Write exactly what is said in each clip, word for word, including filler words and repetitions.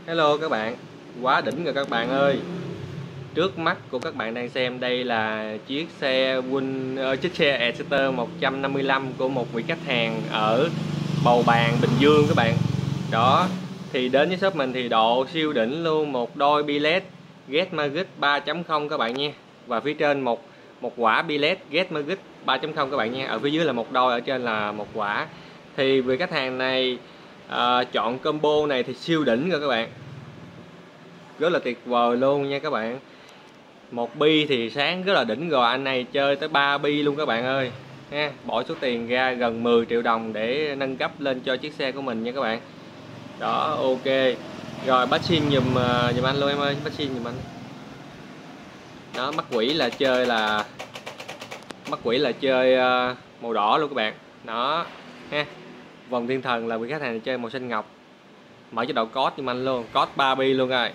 Hello các bạn, quá đỉnh rồi các bạn ơi. Trước mắt của các bạn đang xem đây là chiếc xe Win, uh, chiếc xe Exciter một trăm năm mươi lăm của một vị khách hàng ở Bầu Bàng, Bình Dương các bạn. Đó, thì đến với shop mình thì độ siêu đỉnh luôn, một đôi bi led Get Magic ba chấm không các bạn nha. Và phía trên một một quả bi led Get Magic ba chấm không các bạn nha. Ở phía dưới là một đôi, ở trên là một quả. Thì vị khách hàng này à, chọn combo này thì siêu đỉnh rồi các bạn, rất là tuyệt vời luôn nha các bạn. Một bi thì sáng rất là đỉnh rồi, anh này chơi tới ba bi luôn các bạn ơi ha. Bỏ số tiền ra gần mười triệu đồng để nâng cấp lên cho chiếc xe của mình nha các bạn. Đó, ok rồi, bắt xin giùm giùm anh luôn em ơi, bắt xin giùm anh. Đó, mắt quỷ là chơi là mắt quỷ là chơi uh, màu đỏ luôn các bạn. Đó ha, vòng thiên thần là vị khách hàng chơi màu xanh ngọc. Mở chế độ code giùm anh luôn, code ba bi luôn rồi.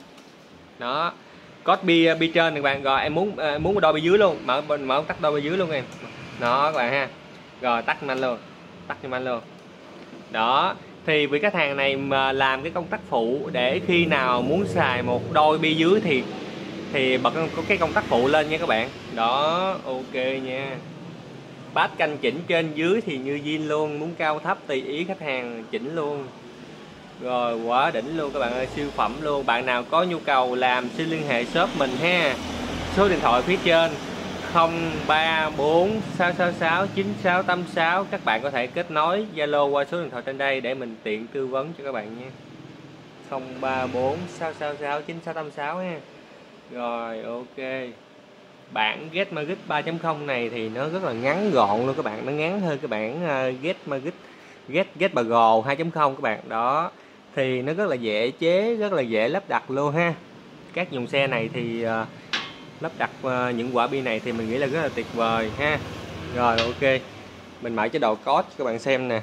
Đó, code bi bi trên các bạn. Rồi em muốn em muốn đôi bi dưới luôn, mở mở tắt đôi bi dưới luôn em. Đó các bạn ha. Rồi tắt giùm anh luôn, tắt giùm anh luôn. Đó, thì vị khách hàng này mà làm cái công tắc phụ để khi nào muốn xài một đôi bi dưới thì thì bật có cái công tắc phụ lên nha các bạn. Đó, ok nha. Bát canh chỉnh trên dưới thì như zin luôn, muốn cao thấp tùy ý khách hàng chỉnh luôn. Rồi, quá đỉnh luôn các bạn ơi, siêu phẩm luôn. Bạn nào có nhu cầu làm xin liên hệ shop mình ha. Số điện thoại phía trên không ba bốn sáu sáu sáu chín sáu tám sáu. Các bạn có thể kết nối Zalo qua số điện thoại trên đây để mình tiện tư vấn cho các bạn nha. không ba bốn sáu sáu sáu chín sáu tám sáu ha. Rồi, ok. Bản Get Magic ba chấm không này thì nó rất là ngắn gọn luôn các bạn, nó ngắn hơn cái bản Get Magic Get Get Bagel hai chấm không các bạn. Đó, thì nó rất là dễ chế, rất là dễ lắp đặt luôn ha. Các dòng xe này thì uh, lắp đặt uh, những quả bi này thì mình nghĩ là rất là tuyệt vời ha. Rồi, ok, mình mở chế độ code cho các bạn xem nè.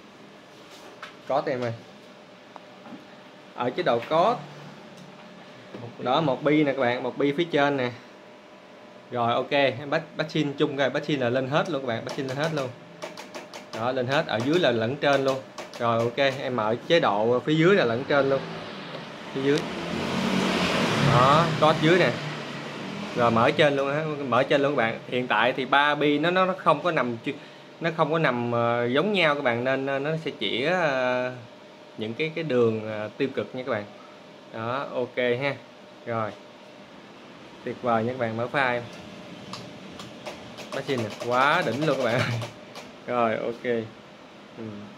Code em ơi, ở chế độ code đó, một bi nè các bạn, một bi phía trên nè. Rồi, ok, em bắt bắt xin chung rồi, bắt xin là lên hết luôn các bạn, bắt xin lên hết luôn. Đó, lên hết, ở dưới là lẫn trên luôn. Rồi, ok, em mở chế độ phía dưới là lẫn trên luôn, phía dưới. Đó, code dưới nè. Rồi mở trên luôn á, mở trên luôn các bạn. Hiện tại thì ba bi nó nó không có nằm nó không có nằm uh, giống nhau các bạn, nên nó sẽ chỉ uh, những cái cái đường uh, tiêu cực nha các bạn. Đó, ok ha. Rồi, tuyệt vời nha các bạn, mở file. Machine quá đỉnh luôn các bạn. Rồi, ok. Ừ.